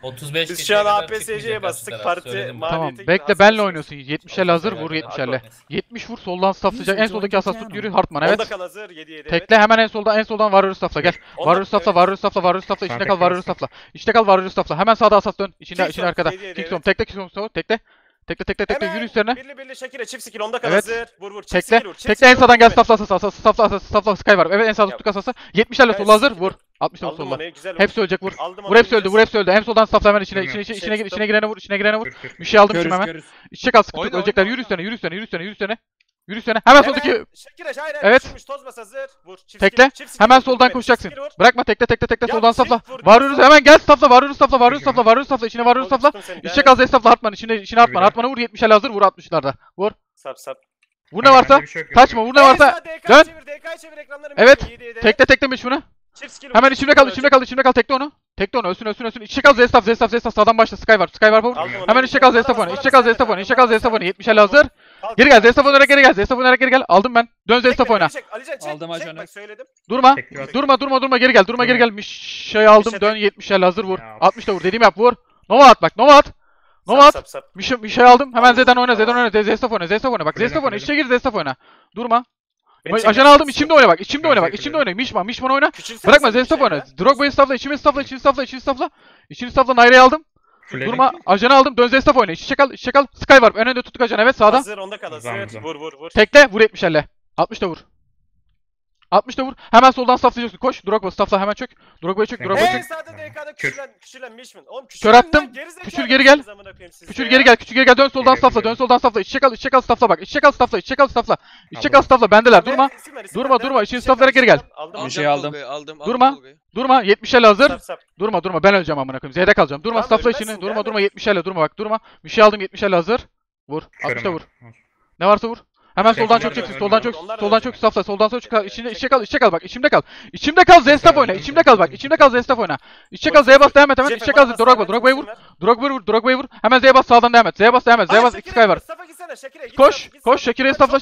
35 Biz kişiye şu an kadar APSC'ye çıkmayacak bastık. aslında, Parti söyledim Tamam maliyeti bekle hasar benle olsun. oynuyorsun. 70'e hazır vur 70'e. 70 vur soldan saflayacak. En soldaki asas tut yürü Hartman Onda evet. kal hazır 7-7 evet. Tekle hemen en soldan Warrior safla gel. Warrior safla evet. Warrior safla içinde Sağ kal Warrior tekle safla. İçinde kal Warrior safla. Hemen sağda asas dön. İçinde Kickstone, arkada. 7-7 Kickstone evet. tekle tekle. Tekle yürü üstlerine. Birli Şakir'e çift skill onda kal Evet. hazır. Vur çift Tekle. skill vur. Tekle en sağdan gel safla Sky var. Evet en sağda tuttuk asası. 70'lerle sola hazır vur. 60'lerle Aldım sola. onu güzel vur. Hepsi ölecek vur. Aldım Vur hepsi öldü. En soldan safla hemen Bilmiyorum. içine girene vur. Kür. Bir şey aldım şimdi hemen. İçecek al sıkıntı yok. Oyna, Ölecekler. oyna, Yürü üstlerine. Hemen soldaki. Şakir'e hayır. Evet. Düşürmüş, toz bas hazır. Vur. Çift Tekle. skill, çift skill Hemen vur, soldan evet, koşacaksın. çift skill vur. Bırakma tekle Ya, soldan çift safla. vur, Warrior'u güzel. hemen gel safla. Warrior'u safla. İçine Warrior'u safla. Tuttum seni, İçecek devam al safla Hartman. İçine Hartman. Bir Hartman'a vur 70'lerle hazır. Vur 60'larda. Vur. Sap. Vur ne varsa. Kaçma vur ne varsa. Dön. DK'yı çevir ekranları. Evet. 7-7 Tekle teklemiş bunu. Çift skill vur, Hemen çift içimde skill kal. vur. Tekle onu. Ölsün. İçecek al Zestaf. Sağdan başla. Sky var power. Aldım onu. Hemen içecek al Zestaf onu. İçecek al Zestaf onu. 70'lerle hazır. Kalk, Geri gel. kalk, Zestaf kalk. oynayarak geri gel. Aldım ben. Dön Zestaf Çek, oyna. çek, Alican, çek, Aldım çek, ajanı. bak söyledim. Durma. Tekli Durma. Geri gel. Bir şey aldım. Bir şey Dön 70'lerle hazır vur. Ya. 60'da vur. Dediğimi yap vur. Nova at bak. Nova at. Sap. Bir şey aldım. Hemen Aldım. Z'den oyna. Tamam. Zestaf oyna. Bak Zestaf oyna. Kuledim. İçe gir Zestaf oyna. Durma. Beni Ajan çek. aldım. İçimde oyna bak. İçimde Ben oyna. Mişman oyna. Küçülsene Bırakma sen bir Zestaf şey oyna. ya. Drogba'yı safla. İçini safla. Nayra'yı aldım. Durma. Ajanı aldım. Dön Zestaf oyna. İçe kal. Sky var. Önünde tuttuk ajan. Evet sağda. Hazır onda kal hazır. Uzan. Vur. Tekle. Vur 70'lerle. 60'da vur. Hemen soldan saflayacaksın. Koş. Drogba safla hemen çök. Drogba'yı çök. En sağda DK'da küçülen Mişmin. Oğlum Kör attım. Küçül geri gel. Küçül geri gel. Dön soldan safla. İçe kal safla bak. İçe kal safla. Bendeler. Durma. İçin saflara geri gel. Bir şey aldım. Durma. 70'lerle hazır. Sap. Durma. Ben öleceğim amına koyayım. Z'de kalacağım. Durma. Tamam, Safla ölmezsin, içini. devam Durma. et. 70'lerle durma bak. Durma. Bir şey aldım 70'lerle hazır. Vur. 60'da vur. Ne varsa vur. Hemen Şey, soldan onlar çok da çeksin. öyle. Soldan çok Onlar da safla. Soldan çok içe kal bak. İçimde kal Zestaf oyna. İçimde kal Zestaf oyna. İçe kal Z'ye bas devam et hemen. İçe kal Drogba'yı vur. Drogba'yı vur. Hemen Z'ye bas sağdan devam et. Z'ye bas Sky var. Koş, Şakir'e safla.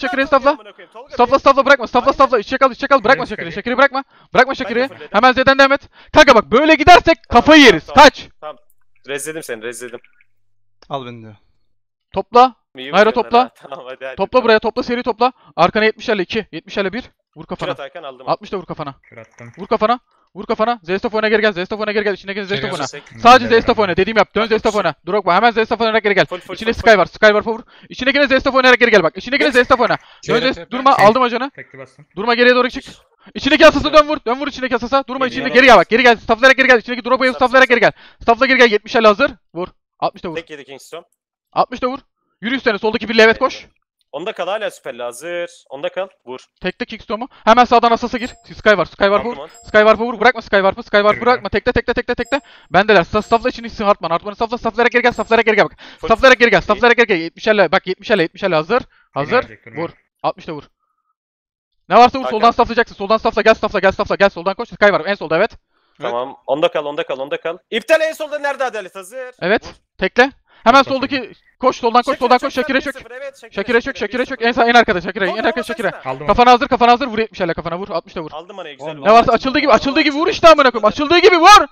Safla bırakma. Safla. İçe kal. Bırakma Sky'ı. Şakir'i bırakma. Bırakma Şakir'i. fulledim. Hemen Z'den devam et. Kanka bak böyle gidersek kafayı yeriz. Tamam. Kaç. Rezledim seni. Al beni de. Topla. İyi Hayır, vuruyorsun topla. ha. Tamam hadi. Topla buraya. Seri topla. Arkana 70'lerle 2. 70'lerle 1. Vur kafana. Kırat Hakan aldım. 60'da vur kafana. Kür attım. Vur kafana. Zestaf oyna geri gel. İçine gel Zestaf oyna. Sek. Sadece Zestaf oyna. Dediğimi yap. Dön Zestaf oyna. Drogba. Hemen Zestaf oynayarak geri gel. Full, İçinde full, Sky var power. İçine gene Zestaf oynayarak geri gel bak. İçine gene Zestaf oyna. Durma. Aldım ajanı. Tekli bastım. Durma geriye doğru çık. İçindeki asasa dön vur içindeki asasa. Durma içinde geri gel bak. Geri gel. Stafflayarak geri gel. İçindeki Drogba'yı stafflayarak geri gel. Staffla geri gel. 70'lerle hazır. Vur. 60'da vur. Tek yedi Kingston. 60'da vur. Yürü üstüne. Soldaki birle evet koş. Onda kal hala süperli hazır. Onda kal. Vur. Tekte Kickstone'u. Hemen sağdan asasa gir. Sky var Aldım vur. onu. Sky var vur. Bırakma Sky var bırakma. Tekte. Bendeler. Staffla için isim Hartman'ı stafflayarak geri gel. Bak. Stafflayarak geri gel. 70'lerle bak 70'lerle hazır. Vur. 60'da vur. Ne varsa vur. Hakan. Soldan stafflayacaksın. Soldan staffla. Gel. Soldan koş. Sky var. En solda evet. Tamam. Onda kal. İptal en solda nerede adalet hazır? Evet. Tekle. Hemen soldaki koş. Soldan koş. Şakir'e çök. Şakir'e çök. En arkada Şakir'e. Aldım. Kafana hazır. Vur 70'lerle kafana vur. 60'da vur. Aldım bana güzel. Ne varsa açıldığı gibi vur işte amına koyayım. Açıldığı gibi vur.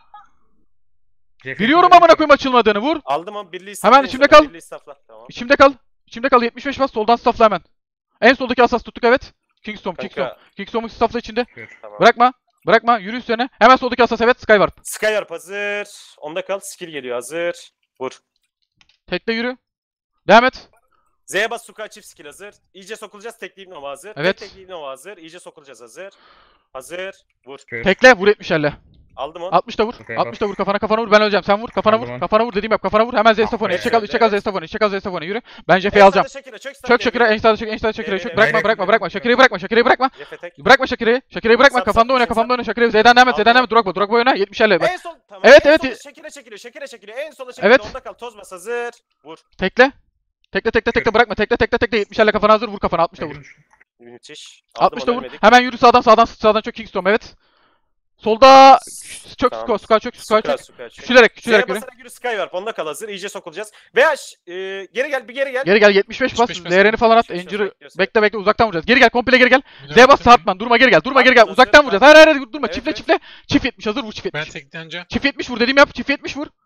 Biliyorum amına koyayım açılmadığını vur. Aldım ama birliği Hemen safla, içimde kal. birliği safla. Tamam. İçimde kal 75 bas soldan staffla hemen. En soldaki asas tuttuk evet. Kingston. Kanka. Kingston'un staffla içinde. Tamam. Bırakma. Yürü üstüne. Hemen soldaki asas evet. Skywarp. Skywarp hazır. Onda kal. Skill geliyor hazır. Vur. Tekle yürü. Devam et. Z'ye bas Suka çift skill hazır. İyice sokulacağız. Tekleyip Nova hazır. Evet. Tekleyip Nova hazır. İyice sokulacağız hazır. Hazır. Vur. Tekle vur 70'lerle. Aldım onu. 60'da vur. Okey, 60'da vur kafana vur. Ben öleceğim. Sen vur. Kafana Aldım vur. onu. Kafana vur. Dediğim yap. Kafana vur. Hemen Zestaf oyna. İçe kal Evet. Zestaf oyna. Yürü. Ben Jeff'yi alacağım. Çök Şakir'e. En sağda Şakir'e çök. Bırakma. Şakir'e bırakma. Bırakma Şakir'i bırakma. Sap, Kafanda oyna. sap. Şakir'e Z'den devam et. Aldım. Drogba oyna. 70'lerle bak. En sol. Tamam. Evet, En evet. sola Şakir'e çekiliyor. En sola çekiliyor. Evet. Onda kal. Toz bas hazır. Vur. Tekle bırakma. Tekle 70'lerle kafana hazır. Vur kafana 60'da vur. Müthiş. Aldım 60'da onu, vur. ölmedik. Hemen yürü sağdan çok Kingston evet. Solda çök Tamam. Sky çök. Suka. Küçülerek Z'ye yürü. basarak yürü Skywarp. Onda kal hazır. İyice sokulacağız. Veya geri gel. Geri gel 75 bas. 75 Z'lerini falan at. 75 Incir'i bekliyorsun. bekle uzaktan vuracağız. Geri gel komple geri gel. Z bas Hartman. Durma geri gel. Hartman Uzaktan hazır. vuracağız. Hayır durma. Evet, Çiftle evet. çiftle. Çift 70 hazır vur çift Ben 70. tekleneceğim. Çift 70 vur dediğimi yap. Çift 70 vur.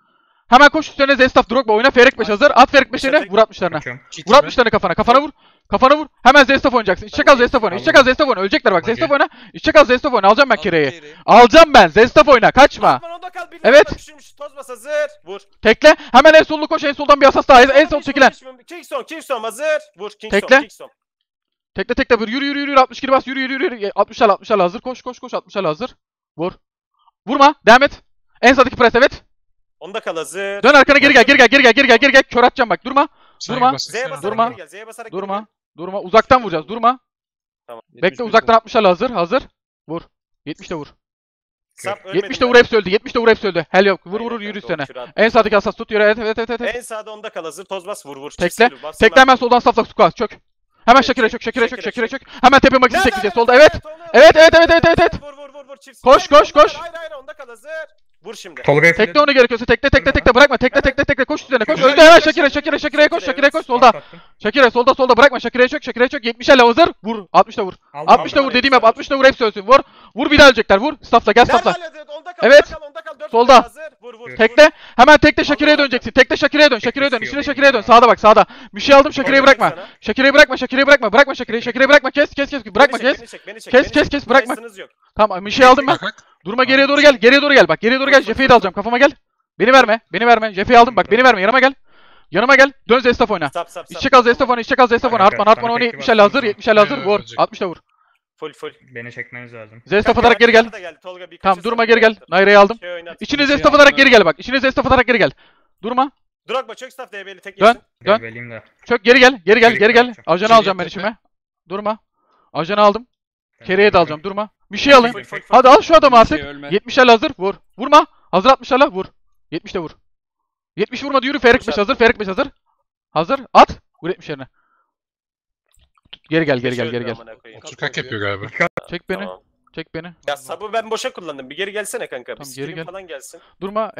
Hemen koş üstlerine Zestaf Drogba oyna. Ferik 5 hazır. At Ferik 5'lerini. Vur 60'larına. Bakıyorum. Vur 60'larını kafana. Kafana vur. Kafana vur. Hemen Zestaf oynayacaksın. İçe kal Zestaf oyna. İçe kal Zestaf oyna. Ölecekler bak. Okey. Zestaf oyna. İçe kal Zestaf oyna. Alacağım ben Aldım Kere'yi. Kere'yi. Alacağım ben. Zestaf oyna. Kaçma. Atman onda kal. Birine Evet. bak, düşürmüş. Toz bas hazır. Vur. Tekle. Hemen en sollu koş. En soldan bir asas daha. En sol çekilen. Kingston hazır. Vur. Tekle. Kingston. Tekle tekle vur. Yürü 60 geri bas. Yürü. 60'lar hazır. Koş 60'lar hazır. Vur. Vurma. Devam et. En sağdaki pres evet. Onda kal hazır. Dön arkana geri gel. Kör atacağım bak. Durma. Durma. Z'ye basarak Durma. geri gel. Z'ye basarak Durma. geri Durma. Uzaktan vuracağız. Durma. Tamam. Bekle uzaktan 60'lar hazır. Vur. 70 de vur. gel. Sap, ölmedin 70 de lan. vur hepsi öldü. 70 de vur hepsi öldü. Hel yok. Vur Aynen yürü kanka, o üstüne. kür attı. En sağdaki asas tut yürü. Evet. En sağda onda kal hazır. Toz bas vur. Tekle. Tekle hemen soldan safla squat çök. Hemen Şakir'e çök. Hemen tepe makisi çekeceğiz solda. Evet. Evet. Vur. Çift. Koş. Hayır onda kal hazır. Vur şimdi. Tolga'yı Tekle onu gerekiyorsa tekle bırakma. Tekle koş üzerine koş. Öldü hemen Şakir'e koş solda. Şakir'e solda bırakma. Şakir'e çök. 70'lerle hazır. Vur. 60 da vur. 60 da vur dediğim yap. 60 da vur hepsi ölsün. Vur bir daha ölecekler. Vur. Staffla gel staffla. Evet. Solda. Vur. Tekle. Hemen tekle Şakir'e döneceksin. Tekle Şakir'e dön. İçine Şakir'e dön. Sağda bak sağda. Bir şey aldım Şakir'e bırakma. Şakir'e bırakma. Bırakma Şakir'e bırakma. Kes. Bırakma kes. Bırakma. Tamam bir şey aldım ben. Durma geriye doğru gel. Bak geriye doğru gel. Jeffe'yi de alacağım. Kafama gel. Beni verme. Jeffe'yi aldım. Bak beni verme. Yanıma gel. Dön Zestaf oyna. İçe kal Zestaf oyna. Hartman oyna. 70'lerle hazır. 70'lerle hazır. Vur. 60 da vur. Full. Beni çekmeniz lazım. Zestaf atarak geri gel. Tamam durma geri gel. Nayra'yı aldım. İçine Zestaf atarak geri gel bak. İçine Zestaf atarak geri gel. Durma. Drogba çök staff DB'li tek Dön. yesin. Dön. Beleyim de. Çök geri gel. Geri gel. Çekeceğim. Ajanı alacağım ben içime. Durma. Ajanı aldım. Kere'ye de alacağım. Durma. Bir şey alın. Hadi al şu adamı artık. 70'lerle hazır. Vur. Vurma. Hazır 60'larla vur. 70 de vur. 70 vurmadı yürü. Ferik 5 hazır. Hazır. At. Vur 70'lerine. Geri gel. Oturkak yapıyor galiba. Çek beni. Tamam. Çek beni. Ya sabı ben boşa kullandım. Bir geri gelsene kanka. Bir Tamam, geri skill'in gel. falan gelsin. Durma.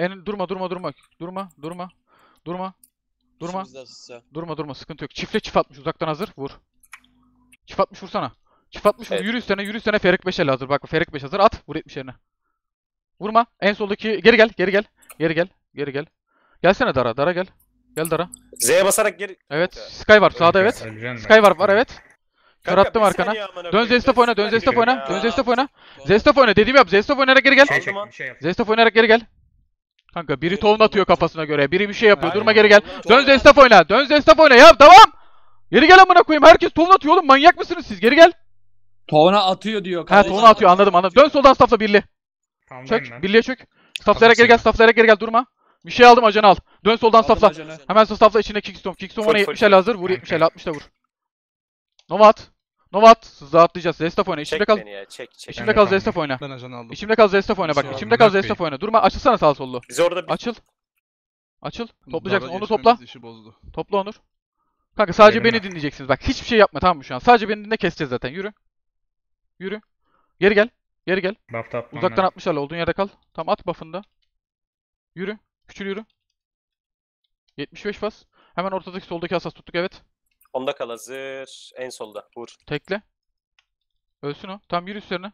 Durma. İkimiz de asist ya. Durma. Sıkıntı yok. Çift 60 uzaktan hazır. Vur. Çift 60 vursana. Çift 60 vur. Evet. Yürü üstüne Ferik 5 elle hazır. Bak Ferik 5 hazır. At. Vur 70'lerine. Vurma. En soldaki geri gel. Gelsene Dara gel. Gel Dara. Z'ye basarak geri... Evet. Sky var sağda evet. Öleceksin Sky var evet. Kör Kanka, attım bir arkana. saniye amına Dön koyayım. Zestaf oyna. Ben Zestaf ya. oyna. Zestaf oyna. Dediğimi yap. Zestaf oynayarak geri gel. Şey Aldım çek, lan. bir şey yap. Zestaf oynayarak geri gel. Kanka biri tohum atıyor kafasına göre. Biri bir şey yapıyor. Aynen. Durma geri gel. Tohum Dön at. Zestaf oyna. Ya devam. Geri gel amına koyayım. Herkes tohum atıyor oğlum. Manyak mısınız siz? Geri gel. Tohuna atıyor diyor. Ha kardeşim. tohum atıyor anladım. Dön soldan staffla birli. Tamamdayım Çök. ben. Birliğe çök. Stafflayarak geri gel. Durma. Bir şey aldım ajanı al. Dön soldan Aldım staffla. ajanı. Hemen staffla içine Kickstone. Kickstone Full, bana full, 70 el hazır. Vur Kanka. 70 el 60 da vur. Nova at. Hızlı atlayacağız. Zestaf oyna. İçimde Çek kal. beni ya. Çek. İçimde Ben de kal kaldım. Zestaf oyna. Ben ajan aldım. İçimde kal Zestaf oyna bak. Şey İçimde aldım, kal Burak Zestaf Bey. oyna. Durma açılsana sağ sollu. Biz orada bir... Açıl. Toplayacaksın. Dara Onu topla. geçmemiz işi bozdu. Topla Onur. Kanka sadece Benim beni de. dinleyeceksiniz. Bak hiçbir şey yapma tamam mı şu an? Sadece beni dinle keseceğiz zaten. Yürü. Geri gel. Buff da atmam Uzaktan lazım. 60 olduğun yerde kal. Tam at buff'ında. Yürü. Küçül yürü. 75 bas. Hemen ortadaki soldaki asas tuttuk evet. Onda kal hazır. En solda. Vur. Tekle. Ölsün o. Tam yürü üstlerine.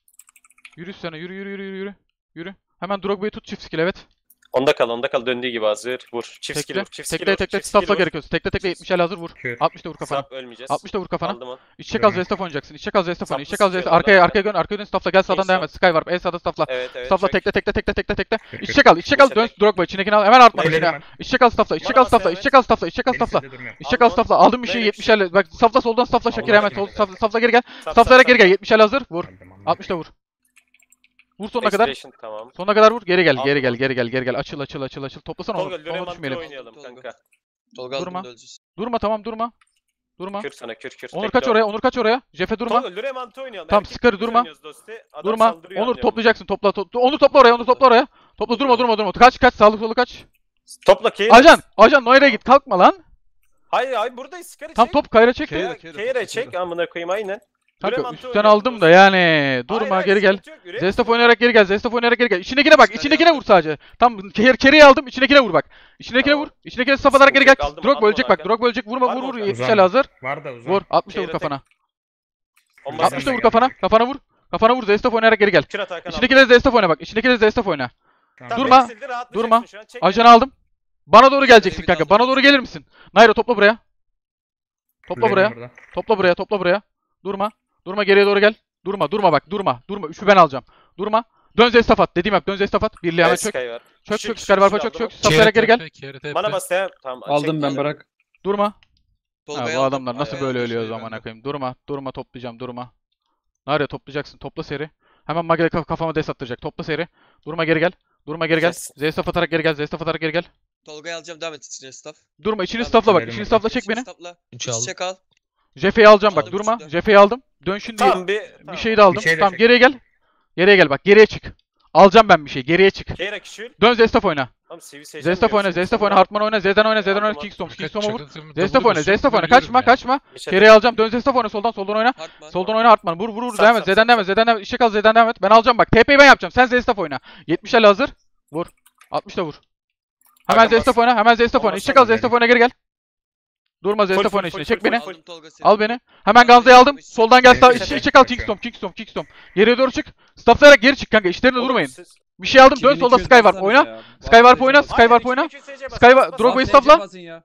Yürü. Hemen Drogba'yı tut çift skill evet. Onda kal. Döndüğü gibi hazır. Vur. Çift skill vur. Çift skill vur. Tekle. Çift Stafla skill vur. gerekiyorsun. Tekle 70 el hazır vur. Kür. 60 da vur kafana. Sap ölmeyeceğiz. 60 da vur kafana. Aldım onu. İçe kal Görme. Zestaf oynayacaksın. İçe kal Zestaf oyna. Saplı İçe kal sıkıyor Zestaf. ondan Arkaya dön. Stafla gel sağdan devam et. Sky var. En sağda stafla. Evet. Stafla çek. tekle. Kür. İçe kal. Dön Çek. Drogba. İçindekini al. Hemen artma. Ellerim içine. ben. İçe kal stafla. Bana bas devam et. İçe kal stafla. Benim sizde durmuyor. İçe kal stafla. Aldım bir şey Böyle bir 70 el. Bak stafla soldan stafla Şakir Allah hemen. aşkına. Stafla geri gel. Sap, Staflara sap, geri gel. 70 el hazır. Vur. Aldım, aldım. 60 da vur. Vur sonuna kadar. Expiration, Tamam. Sonuna kadar vur. Geri gel. Aldım. Gel. Açıl. Toplasana Tolga onu. Lüre Onu mantığı düşmeyelim. oynayalım kanka. Tolga Durma. aldığında öleceğiz. Durma. Kür sana kür. Onur Tekle kaç oraya. Jefe durma. Tolga Lüre mantığı oynayalım. Tamam, Erkek sıkarı, gibi durma. oynuyoruz dostu. Adam Durma. saldırıyor, Onur anlıyorum. toplayacaksın. Onu topla oraya. Topla durma. Kaç sağlık solu kaç. Topla K'ye. Ajan Noira'ya git. Kalkma lan. Hayır buradayız. Sıkarı Tam çek. top kayra çek. K'ye çek. Amına koyayım aynen. Kanka mantığı üstten oynuyoruz aldım da dostu. yani. Durma Hayır, geri gel. sıkıntı yok, Lüre Zestaf mantığı- oynayarak geri gel. İçindekine bak. İçindekine vur sadece. Tam Kere'yi aldım. İçindekine vur bak. İçindekine Tamam. vur. İçindekine staf atarak geri gel. Sıkıntı yok, aldım, Drogba aldım ölecek onu bak. Drogba ölecek. Vurma Var mı vur. Volkan? 70 Uzan. el hazır. Var da uzun. Vur. 60 da vur K'ye kafana. Bomba Bizden 60 da de vur kafana. gelecek. Kafana vur. Zestaf oynayarak geri gel. Kür at Hakan İçindekine Zestaf oyna bak. İçindekine Zestaf oyna. Tamam. Tamam, Durma, eksildi, rahatlayacaksın durma. şu an. Çek Ajanı aldım. Bana doğru geleceksin bir kanka. daldım. Bana doğru gelir misin? Nairo topla buraya. Topla Kuleyim buraya. burada. Topla buraya. Topla buraya. Durma. Durma geriye doğru gel. Durma. Durma bak. Durma. Durma. 3'ü ben alacağım. Durma. Dön Zestafat. Dediğim yap. Dön Zestafat. Birliğe hemen çök. Sky var. Çök Küçük, çök. küçük, Scar var. küçük Çök aldım. çök. Staflara geri gel. Bana bas ya. Tamam. Aldım ben çektim. bırak. Durma. Ha, Tolga'yı bu aldım. adamlar nasıl Ay, böyle ay, ölüyor o şey zaman bende. koyayım. Durma. Durma toplayacağım. Durma. Nario toplayacaksın. Topla seri. Hemen Magel kafama des attıracak. Topla seri. Durma geri gel. Durma geri gel. Kes. Zestaf atarak geri gel. Zestaf atarak geri gel. Tolga'yı alacağım. Devam et içine staff. Durma. İçini Tamam, staffla bak. söyledim İçini ben. staffla çek İçini beni. staffla. Üç aldım. Çek al. Jeffe'yi alacağım bak. Aldım Durma. içinde. Jeffe'yi aldım. Dön şimdi. Tamam bir. Bir şey de aldım. Bir şey de Tamam çek. geriye gel. Geriye gel bak. Geriye çık. Alacağım ben bir şey. Geriye çık. Kera küçül. Dön Zestaf oyna. Tamam CV seçeceğim. Zestaf oyna. Zestaf oyna. Hartman oyna. Z'den oyna. Z'den oyna. Aldım, Kingstorm. Fakat Kingstorm'a vur. çakılsın, Zestaf double oyna. basıyorum, Zestaf oyna. ölüyorum Kaçma. ya. Kaçma. Bir şey Geriye alacağım. Dön Zestaf oyna. Soldan oyna. Hartman. Soldan oyna Hartman. Vur vur vur. Sap, Devam et. sap, Z'den sap, devam et. Z'den devam et. İşe kal. Z'den devam et. Ben alacağım bak. TP'yi ben yapacağım. Sen Zestaf oyna. 70 'le hazır. Vur. 60 da vur. Hemen Hakan Zestaf bas. oyna. Hemen Zestaf oyna. Olmaz İşe kal. sana Zestaf oyna geri gel. Durma Full, Zestaf full, oyna full, içine. full, Çek beni. full. Aldım Tolga seni. Al beni. Hemen Ganza'yı aldım. Soldan gel. Benim İçe içine kal. kaçıyorum. Kingstorm. Geriye doğru çık. Stafflayarak geri çık kanka. İşlerinde Oğlum durmayın. siz- Bir şey aldım. Dön 2200 solda Skywarp bassanıza oyna. ya. Skywarp oyna. Basın. Skywarp Aynen, oyna. 2200 SC bas, Skywarp- bas, bas, Drogo'yu bas. stopla. Basın ya.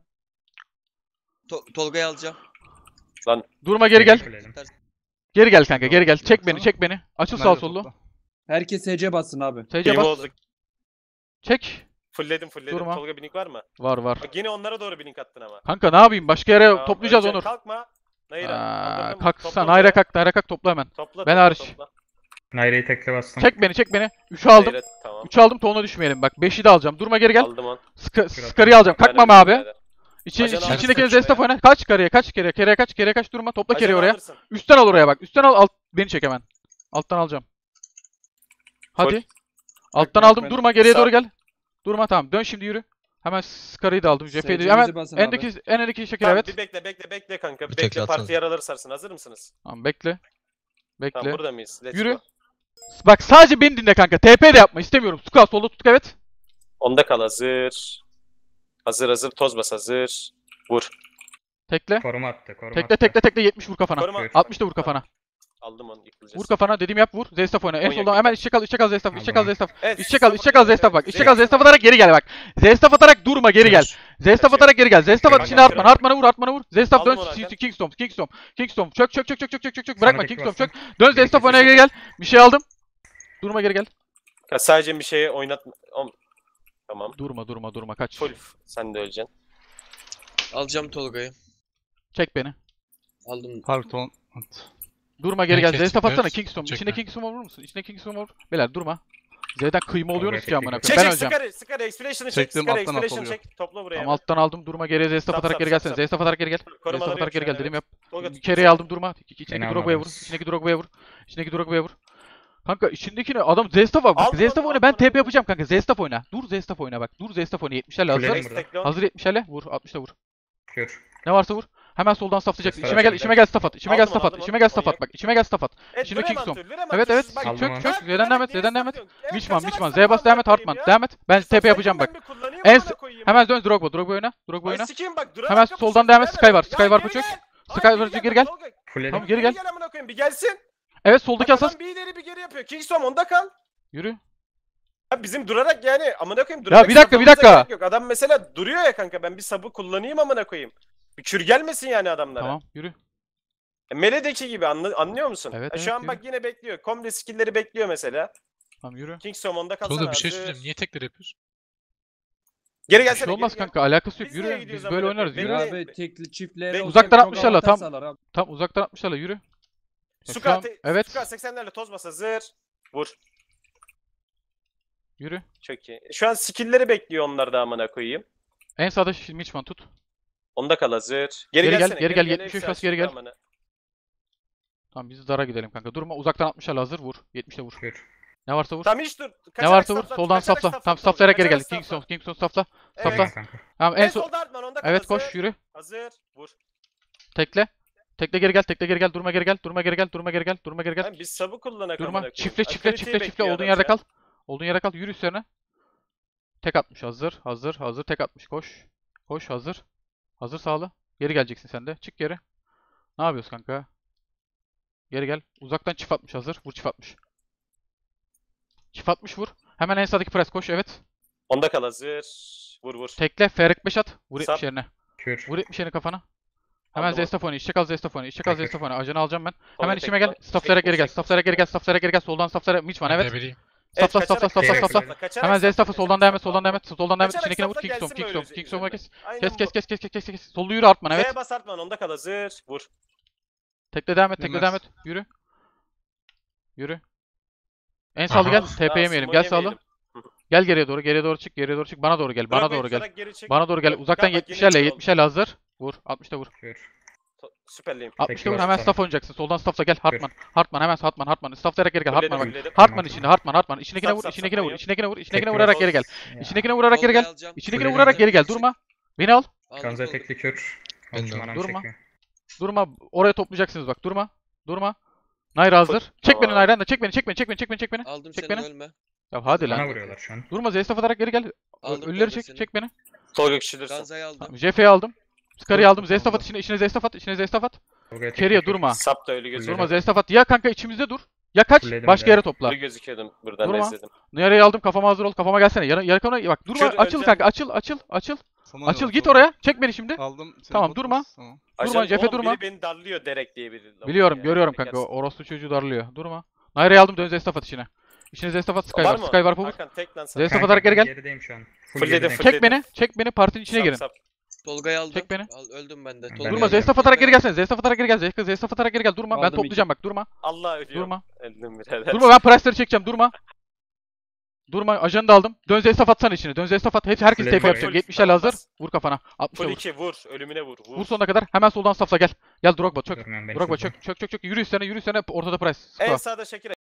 Tolga'yı alacağım. Durma geri gel. Kuleyim. Geri gel kanka. Geri gel. Çek beni. Çek beni. Açıl sağ sollu. Herkes SC bassın abi. SC İyi bas. olduk. Çek. Fullledim. Durma. Tolga binik var mı? Var. Bak yine onlara doğru binik attın ama. Kanka ne yapayım? Başka yere Tamam, toplayacağız önce Onur. Kalkma. Nayra. anladın mı? Kalk Topla sen. buraya. Hayra kalk. Hayra kalk topla hemen. Topla, Ben topla, hariç. topla. Naire'yi tekle bastım. Çek beni. 3'ü aldım. Nayra, tamam. 3'ü aldım. Tonuna düşmeyelim bak. 5'i de alacağım. Durma geri gel. Aldım on. Scar'ı alacağım. Kalkmam Ben abi. öyle Ajan alırsın İçindeki işte Zestaf ya. oyna. Kaç kareye. Kereye kaç. Durma. Topla Ajan kereyi oraya. alırsın. Üstten al oraya bak. Üstten al. Beni çek hemen. Alttan alacağım. Hadi. Alttan Bak, aldım. ben- Durma geriye Sağ- doğru gel. Durma tamam. Dön şimdi yürü. Hemen Scar'ı da aldım. Jeff'e de. SC'nizi Hemen basın en abi. öndeki şekil Tamam, evet. bir bekle kanka. Bir Bekle tekrar parti atsana. yaraları sarsın. Hazır mısınız? Tamam bekle. Tamam Bekle. burada mıyız? Let's Yürü. go. Bak sadece beni dinle kanka. TP de yapma istemiyorum. Suka solda tut evet. Onda kal hazır. Hazır. Toz bas hazır. Vur. Tekle. Koruma attı. Tekle 70 vur kafana. Koruma. Buyur. 60 da vur kafana. Aldım onu yıkılacağız. Vur kafana dediğim yap vur. Zestaf oyna. En On soldan yakın. hemen içe kal Zestaf. İçe kal Aldım. Zestaf. Evet, İçe kal sabır Zestaf bak. kullanıyorum. İçe kal Zestaf atarak geri gel bak. Zestaf atarak durma geri gel. Zestaf Kaçıyor. atarak geri gel. Zestaf at Kaçıyor. içine Hartman. Hartman'a vur. Zestaf dön. Aldım onu Hakan. Kingstorm. Çök. Bırakma Sonraki Kingstorm bastım. çök. Dön Zestaf oynaya geri gel. Bir şey aldım. Durma geri gel. Ya sadece bir şeye oynatma. Tamam. Durma kaç. Full. Sen de öleceksin. Alacağım Tolga'yı. Çek beni. Aldım. Pardon. Durma geri gel. Herkes Zestaf atsana evet, Kingstorm. çekme. İçinde Kingstorm vurur musun? İçinde Kingstorm vur. Beyler durma. Z'den kıyma oluyorsunuz ki Oraya amına çektik. koyayım. Çek Ben öleceğim. Scar'ı Expilation'ı çek. Çektim, Scar'ı alttan Expilation'ı atılıyor. çek. Topla buraya. Tamam alttan aldım. Durma geriye Zestaf Sap, atarak sap, geri sap, gelsene. sap. Zestaf atarak geri gel. Korumaları Zestaf atarak geri gel yükselene, dedim yap. Tolga, İçeriye aldım durma. İçindeki Beni Drogo'ya vur. almadınız. İçindeki Drogo'ya vur. İçindeki Drogo'ya vur. Kanka içindekine adam Zestaf var. Bak Aldım Zestaf onu, oyna. Ben aldım onu. TP yapacağım kanka. Zestaf oyna. Dur Zestaf oyna bak. Dur Zestaf oyna. 70'lerle hazır. Kuledim burada. Destekle onu. Hazır 70'lerle. Vur. 60'da vur. Kür. Ne varsa vur. Hemen soldan saflayacaksın. Zestaf İçime gel staff at. İçime gel Aldım onu, staff at. aldım İçime onu. gel staff at. Manyak. Bak içime gel staff at. Şimdi Verem Kingston. antür, verem Evet antür. evet. Siz bak- Aldım Çök onu. çök. Bak, Z'den devam et. niye Z'den devam et. satıyorsun? Evet, Mişman. kaçamazsın Z bas amına devam et. koyayım Hartman. ya. Devam et. Ben İşte TP yapacağım ben bak. bir kullanayım En amına koyayım Hemen ya. dön Drogba oyna. Drogba Ay oyna. sikeyim bak, durarak Hemen kapışıyorsun, soldan devam et. gel Sky var. ya, Sky var. geri Çök. gel. Sky Ay, var. Geri gel. Tolga. Kuledim. Tamam geri gel. Gel amına koyayım, bir gelsin. Evet soldaki Bak, asas. adam bir ileri bir geri yapıyor. Kingston onda kal. Yürü. Ya bizim durarak yani amına koyayım, durarak bir dakika, bir sabırımıza dakika. gerek yok. Adam mesela duruyor ya kanka, ben bir sabı kullanayım amına koyayım. Bir kür gelmesin yani adamlara. Tamam yürü. Mele'deki gibi anlıyor musun? Evet, Şu evet, an bak yine bekliyor. Komple skill'leri bekliyor mesela. Tamam yürü. Kingston onda kalsana. Tolga bir şey hazır. söyleyeceğim. Niye tekrar yapıyorsun? Geri Bir gelsene. şey olmaz geri gel. kanka. Alakası yok. Biz nereye Yürü. gidiyoruz Biz böyle amına oynarız. koyayım? Yürü. Bekle. Abi tekli çiftleri Bek- olsa Uzaktan çok 60'larla, avantaj tam. sağlar abi. Tam uzaktan 60'larla yürü. Şu Suka, an- evet. Suka 80'lerle toz bas hazır. Vur. Yürü. Çok iyi. Şu an skill'leri bekliyor onlar da amına koyayım. En sağda Mişman tut. Onda kal hazır. Geri gel, gelsene, geri gel, gel, 73 hepsi bas, geri açtı gel. amına. Tamam biz dara gidelim kanka. Durma uzaktan 60'larla hazır vur. 70'le vur. Kür. Ne varsa vur. Tamam hiç dur. Ne Kaçarak varsa vur. safla, Soldan kaçarak safla. safla, Tamam Tolga, saflayarak geri gel. kaçarak safla. Kingston safla. Evet. Safla. Aynen kanka. Tamam En en son. solda Hartman onda kal Evet hazır. koş yürü. Hazır. Vur. Tekle. Tekle geri gel. Tekle geri gel. Durma geri gel. Durma geri gel. Durma geri gel. Durma geri gel. Lan biz sabı kullanak amına Durma. koyayım. Çiftle Aktiviteyi bekliyor Olduğun adam yerde ya. kal. Olduğun yere kal. Yürü üstlerine. Tek atmış. Hazır. Tek atmış. Koş. Koş hazır. Hazır sağla. Geri geleceksin sen de. Çık geri. Ne yapıyorsun kanka? Geri gel. Uzaktan çift atmış hazır. Vur çift atmış. Çift atmış vur. Hemen en sağdaki press koş evet. Onda kal hazır. Vur vur. Tekle. FR5 at. Vur Sap. 70 yerine. Kür. Vur 70 yerine kafana. Hemen Aldım, Zestaf oyna. İçe kal Zestaf oyna. İçe kal Tekrar. Zestaf oyna. Ajanı alacağım ben. Tolga Hemen içime tekle. gel. Stafflara geri gel. Çek, Stafflara geri gel. Stafflara geri gel. Soldan Stafflara Miçman evet. Stafla Evet, stafla kaçarak stafla kaçarak stafla. kaçarak Hemen safla, Zestaf'a soldan kaçarak devam et. safla. Soldan devam et. Soldan devam et. Kaçarak İçindekine vur. safla Kingston. gelsin Kingston. böyle Kingston üzerine. kes. Aynen Kes bu. kes kes kes kes kes. Sollu yürü Artman evet. Z'ye bas Artman onda kal hazır. Vur. Tekle devam et. Tekle Yemez. devam et. Yürü. Yürü. En sağlı Aha. gel. TP Daha yemeyelim. sumo Gel sağlı. yemeyelim. Gel geriye doğru. Geriye doğru çık. Geriye doğru çık. Bana doğru gel. Bana Bırak doğru gel. uçarak geri çek. Bana doğru gel. Uzaktan Bak, yine 70'lerle kör oldu. 70'lerle hazır. Vur. 60'ta vur. Kür. Süperliyim. 60'ta Tekle vur. bas Hemen sana. staff oynayacaksın. Soldan staffla gel. Hartman. Hartman hemen Hartman. Hartman. Stafflara geri gel. Fulledim, Hartman'a bak. fulledim. Hartman içinde. Hartman. İçindekine Sap, vur. sap, İçindekine sap, vur. yap. İçindekine vur. İçindekine Tekle vurarak bas. geri gel. Ya. İçindekine vurarak geri Tolga'yı gel. alacağım. İçindekine Fulledim. vurarak geri gel. Durma. Beni al. Aldım Ganze Tolga. tekli kür. Ben de Okçu manam Durma. çekiyor. Durma. Oraya toplayacaksınız bak. Durma. Durma. Nayra hazır. Çek beni Tamam. Nayra'dan da. Çek beni. Çek beni. Çek beni. Çek beni. Çek beni. Aldım Çek seni beni. ölme. Ya hadi Bana lan. vuruyorlar şu an. Durma. Zestaf atarak geri gel. Aldım Ölüleri Tolga çek. seni. Çek beni. Tolga küçülürsün. Ganza'yı aldım. Tamam, JF'yi aldım. Skar'ı aldım. Zestaf at. İçine Zestaf at. İçine Zestaf at. Tolga'ya İçeriye tekli kür. durma. Sap da ölü gözüküyor. Durma Zestaf at. Ya kanka içimizde dur. Ya kaç. Fulledim Başka de. yere topla. Ölü gözüküyordum buradan Durma. izledim. Yarayı aldım. Kafama hazır ol. Kafama gelsene. Yakına bak. Durma. Kür Açıl öleceğim. kanka. Açıl. Açıl. Açıl. Sana Açıl yok, git Tolga. oraya. Çek beni şimdi. Aldım. Seni Tamam, bot durma. bas, Tamam. Durma, Ajan, Cefe oğlum, durma. Biri beni darlıyor Derek diye biri. Biliyorum. Ya, Görüyorum gelsin. kanka. Orospu çocuğu darlıyor. Durma. Nayra'yı aldım. Dön Zestaf at içine. İçine Zestaf at. Sky var. mı? Sky var. Vur. Hakan tek lan sana. Zestaf Kanka, atarak geri ben gel. Gerideyim şu an. Fulledim, gerideyim. fulledim. Çek beni. Çek beni. Partinin içine Sap, girin. sap. Tolga'yı aldım. Çek beni. Öldüm ben de. Ben Tolga Durma. de- Zestaf atarak geri gelsene. Zestaf atarak geri gel. Zestaf atarak geri gel. Durma. Ben Aldım toplayacağım bak. Durma. Allah ölüyor. Durma. Öldüm birader. Durma. Ben price'ları çekeceğim. Durma. Durma. Ajanı da aldım. Dön Zestaf atsana içine. Dön Zestaf at. Herkes Fulledim TP yapacak. orayı. 70'lerle hazır. Bas. Vur kafana. 60'la Full vur. 2 vur. Ölümüne vur. Vur sonuna kadar. Hemen soldan safla gel. Gel Drogba çök. Görmüyorum beni Drogba şuradan. çök. Çök çök çök. Yürü üstüne. Yürü üstüne. Ortada price. En Sağ. sağda Şakir